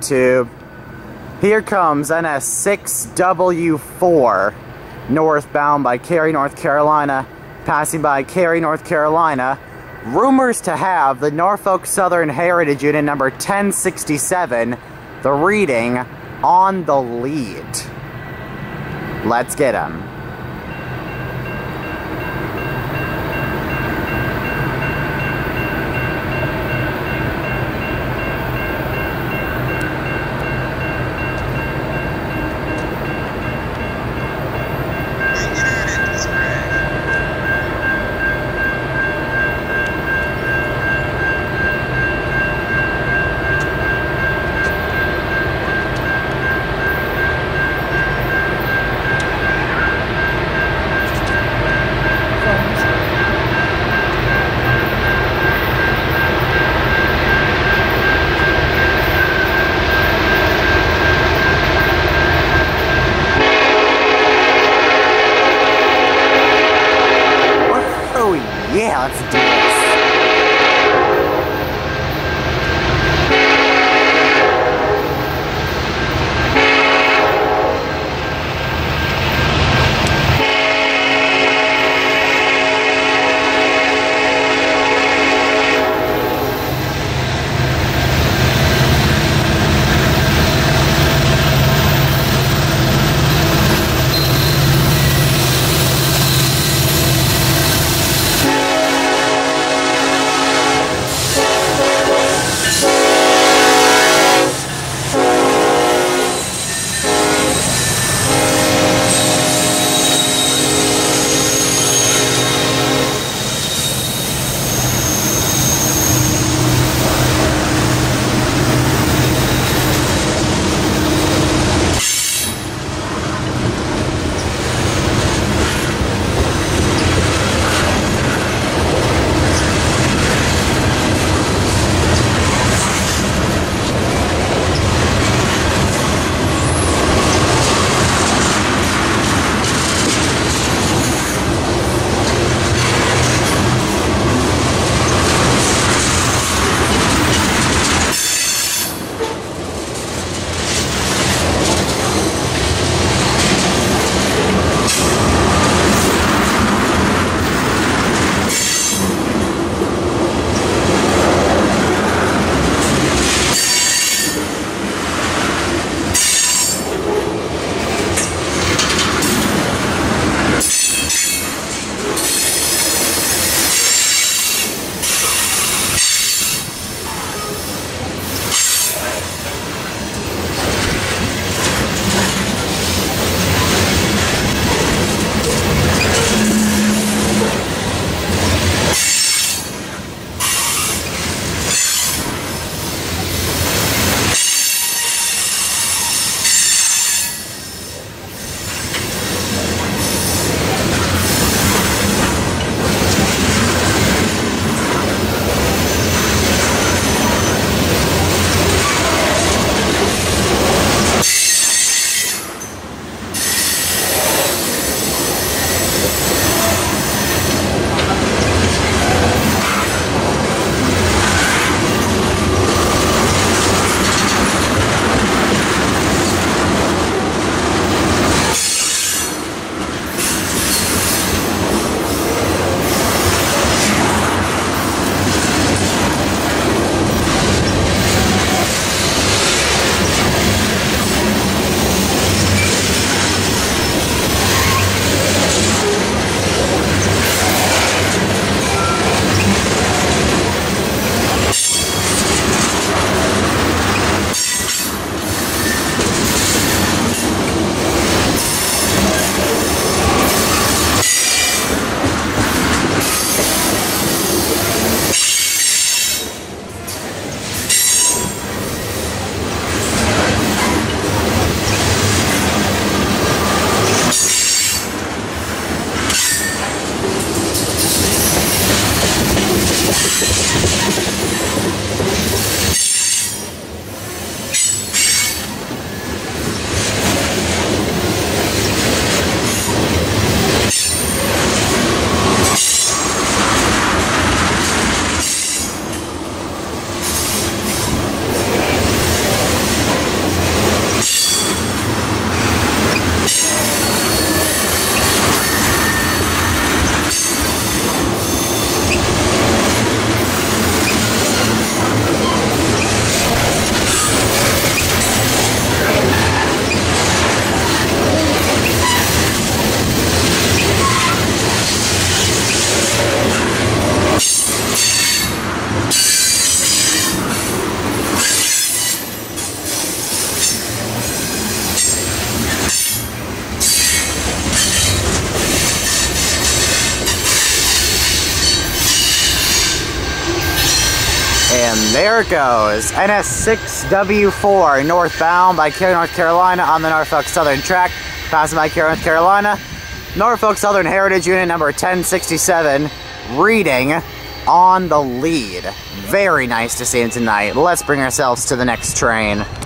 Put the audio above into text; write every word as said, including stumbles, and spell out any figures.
YouTube. Here comes N S six W four, northbound by Cary, North Carolina, passing by Cary, North Carolina. Rumors to have the Norfolk Southern Heritage Unit number ten sixty-seven, the reading on the lead. Let's get him. Yeah, let's do this. And there it goes. N S six W four northbound by Cary, North Carolina on the Norfolk Southern track. Passing by Cary, North Carolina. Norfolk Southern Heritage Unit number ten sixty-seven reading on the lead. Very nice to see him tonight. Let's bring ourselves to the next train.